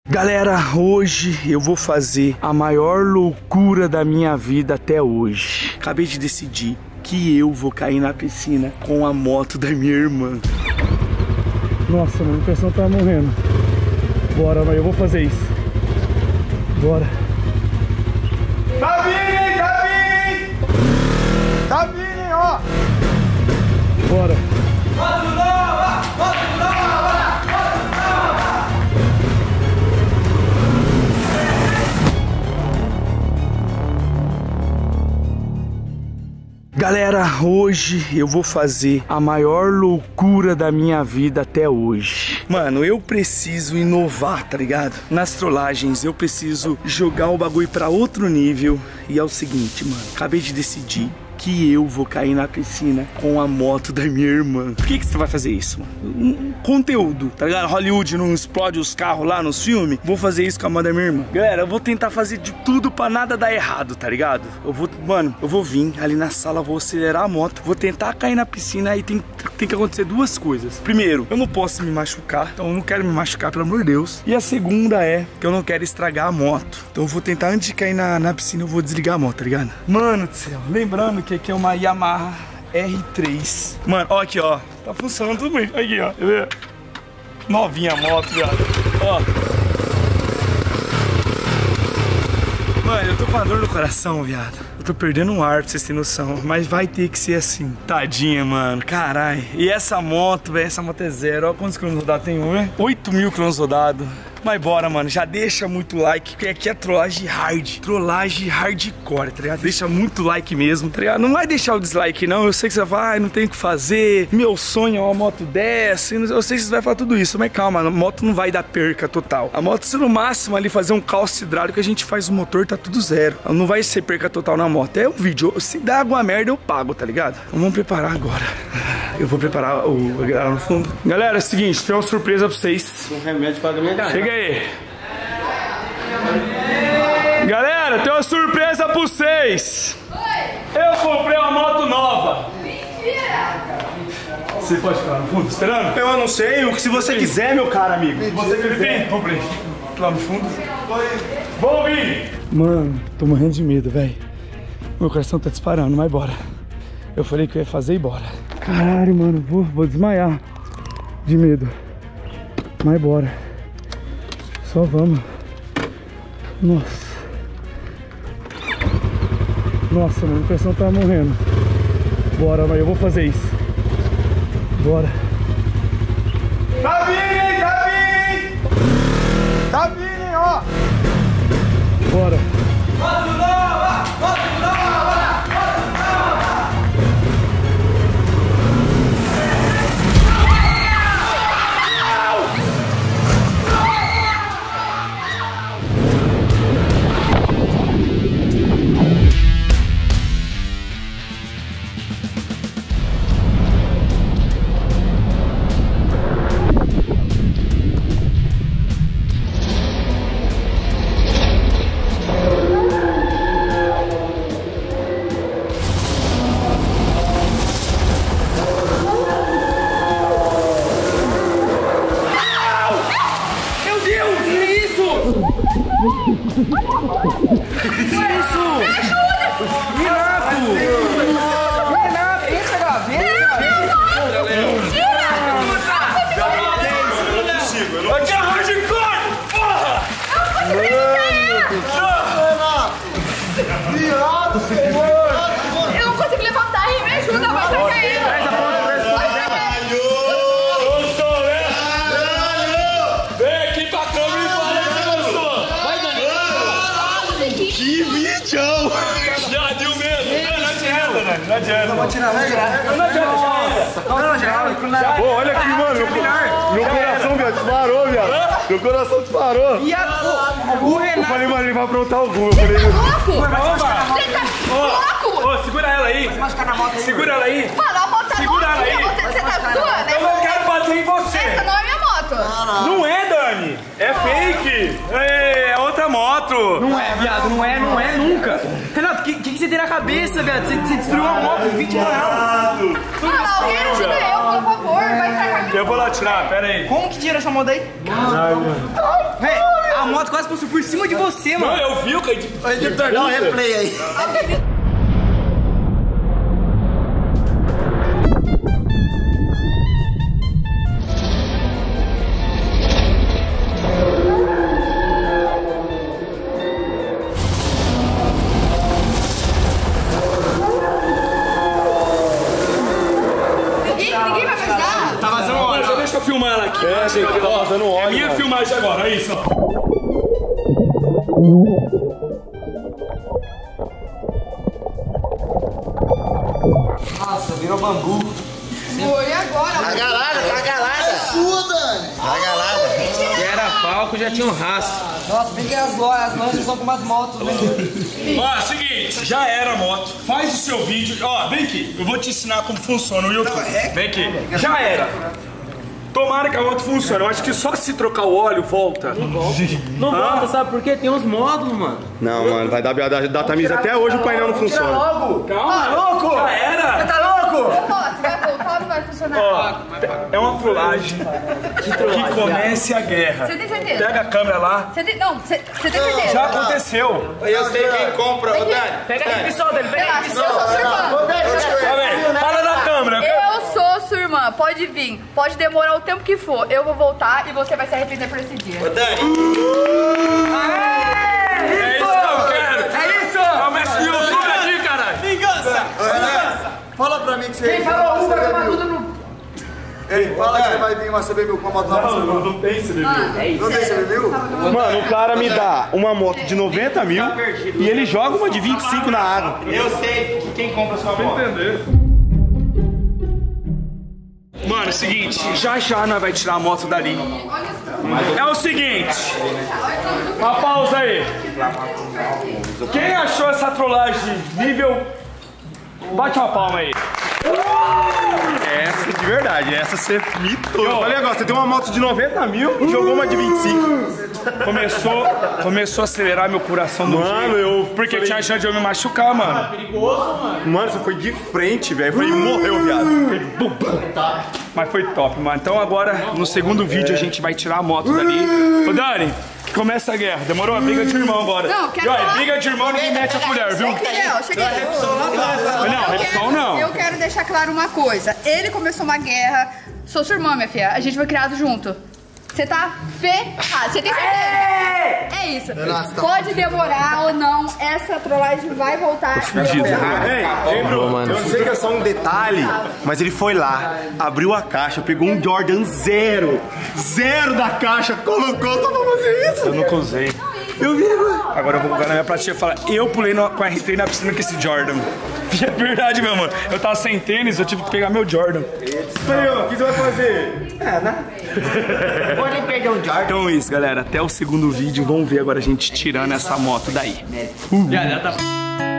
Galera, hoje eu vou fazer a maior loucura da minha vida até hoje. Acabei de decidir que eu vou cair na piscina com a moto da minha irmã. Nossa, mano, o pessoal tá morrendo. Bora, mas eu vou fazer isso. Bora. Tá vindo, tá vindo! Tá vindo, ó! Bora. Moto nova! Moto nova! Galera, hoje eu vou fazer a maior loucura da minha vida até hoje. Mano, eu preciso inovar, tá ligado? Nas trollagens, eu preciso jogar o bagulho pra outro nível. E é o seguinte, mano, acabei de decidir que eu vou cair na piscina com a moto da minha irmã. Por que você vai fazer isso, mano? Um conteúdo, tá ligado? Hollywood não explode os carros lá nos filmes. Vou fazer isso com a moto da minha irmã. Galera, eu vou tentar fazer de tudo pra nada dar errado, tá ligado? Mano, eu vou vir ali na sala, vou acelerar a moto, vou tentar cair na piscina e tem que acontecer duas coisas. Primeiro, eu não posso me machucar, então eu não quero me machucar, pelo amor de Deus. E a segunda é que eu não quero estragar a moto. Então eu vou tentar, antes de cair na piscina, eu vou desligar a moto, tá ligado? Mano do céu, lembrando que aqui é uma Yamaha R3. Mano, ó aqui, ó. Tá funcionando tudo bem. Aqui, ó. Novinha a moto, viado. Ó. Mano, eu tô com a dor no coração, viado. Eu tô perdendo um ar, pra vocês terem noção. Mas vai ter que ser assim. Tadinha, mano. Caralho. E essa moto, velho, essa moto é zero. Ó quantos quilômetros rodados tem, velho? 8.000 quilômetros rodados. Mas bora, mano, já deixa muito like, que aqui é trollagem hard. Trollagem hardcore, tá ligado? Deixa muito like mesmo, tá ligado? Não vai deixar o dislike, não. Eu sei que você vai, não tem o que fazer. Meu sonho é uma moto dessa. Eu sei que você vai falar tudo isso, mas calma, a moto não vai dar perca total. A moto, se no máximo ali fazer um calço hidráulico, a gente faz o motor, tá tudo zero. Não vai ser perca total na moto. É um vídeo. Se dá alguma merda, eu pago, tá ligado? Então, vamos preparar agora. Eu vou preparar a galera no fundo. Galera, é o seguinte, tem uma surpresa pra vocês. Um remédio pra minha galera. Chega aí. Galera, tem uma surpresa pra vocês. Oi. Eu comprei uma moto nova. Mentira. Você pode ficar no fundo esperando? Eu não sei, o que se você quiser, meu caro amigo. Você quiser, comprei. Lá no fundo. Vou vir. Mano, tô morrendo de medo, velho. Meu coração tá disparando, mas bora. Eu falei que eu ia fazer e bora. Caralho, mano, vou desmaiar de medo. Mas bora. Só vamos. Nossa. Nossa, mano, o pessoal tá morrendo. Bora, mas eu vou fazer isso. Bora. Tá vindo, tá vindo! Tá vindo, ó! Bora. Moto nova! Moto nova! Moto nova! Eu não consigo levantar aí, me ajuda, vai estar caindo. Vem aqui pra câmera e fala que eu sou. Vai, Dani. Que vídeo! Já deu mesmo. Não adianta, Dani. Não adianta. Não vou tirar, vai tirar. Não adianta. Pô, olha aqui, mano. Meu coração, viado, disparou, viado. Meu coração disparou. E o Renato? Eu falei, mano, ele vai aprontar algum. Eu falei, Louco? segura ela aí. Segura ela aí. Mano, a moto tá segura ela aí. Você tá zoando? Eu não quero bater em você. Essa não é minha moto. Não é, Dani. É fake. É outra moto. Não é, viado, não é nunca. Renato, o que você tem na cabeça, viado? Você destruiu uma moto por 20 reais. Mano, alguém ajuda eu, por favor. Vai tragar. Eu vou lá tirar, pera aí. Como que tira essa moto aí? Caralho, mano. Véi, a moto quase passou por cima de você, mano. Não, eu vi o que Dá um replay aí. Ninguém vai me ajudar? Tá vazando óleo. Só deixa eu filmar ela aqui. É, gente, tá vazando óleo. É minha filmagem agora, é isso, ó. Nossa, virou bambu. Foi agora. A galada. É sua, Dani. A galada. Se era palco, já tinha um rastro. Nossa, bem que as manchas são com umas motos, né? Ó, seguinte, já era a moto. Faz o seu vídeo. Ó, vem aqui. Eu vou te ensinar como funciona o YouTube. Vem aqui. Já era. Tomara que a moto funcione. Eu acho que só se trocar o óleo volta. Não volta, sabe por quê? Tem uns módulos, mano. Não, mano, vai dar tamiza. Até hoje o painel não funciona. Logo! Calma, louco! Já era! Tá louco? Você vai voltar ou não vai funcionar? Ó, é uma trollagem que comece a guerra. Você tem certeza? Pega a câmera lá. Você tem certeza? Já aconteceu. Eu sei quem compra, ô Dani. Pega a pistola dele, pega a Relaxa, eu sou sua irmã. Tá bem? Fala na câmera. Eu sou sua irmã, pode vir, pode demorar o tempo que for, eu vou voltar e você vai se arrepender por esse dia. Ô Dani. É isso que eu quero. É isso! Começa o YouTube aqui, caralho. Vingança! Fala pra mim que você... Quem falou Uber vai tudo no... Ei, fala que você vai vir uma CB1000 com a moto lá pra você. Não tem esse vídeo. Não tem CB1000? Mano, o cara me dá uma moto de 90 mil e ele joga uma de 25 na água. Eu sei que quem compra sua moto. Entender. Mano, é o seguinte, já nós vai tirar a moto dali. É o seguinte, uma pausa aí. Quem achou essa trollagem nível... Bate uma palma aí. Essa de verdade, essa você mitou. Olha negócio, você tem uma moto de 90 mil e jogou uma de 25. Começou a acelerar meu coração no Mano, eu porque falei- tinha chance de eu me machucar, mano. Mano, você foi de frente, velho. Eu falei, morreu, viado. Mas foi top, mano. Então agora, no segundo vídeo, a gente vai tirar a moto dali. Ô, Dani, começa a guerra. Demorou? A briga de irmão agora. Não, quero E olha, falar- briga de irmão, ninguém mete a colher, viu? Cheguei. Não, Repsol não. Eu quero deixar claro uma coisa. Ele começou uma guerra. Sou sua irmã, minha filha. A gente foi criado junto. Você tá ferrado. Você tem certeza? É isso. Pode demorar ou não, essa trollagem vai voltar. Ei, mano. Eu sei que é só um detalhe, mas ele foi lá, abriu a caixa, pegou um Jordan zero da caixa, colocou, só pra fazer isso. Eu nunca usei. Eu vi, mano. Agora eu vou colocar na minha platina e falar, eu pulei com a R3 na piscina com esse Jordan. É verdade, meu mano. Eu tava sem tênis, eu tive que pegar meu Jordan. Aí, ó, o que você vai fazer? Pode nem perder um Jordan. Então é isso, galera. Até o segundo vídeo. Vamos ver agora a gente tirando essa moto daí. Já tá...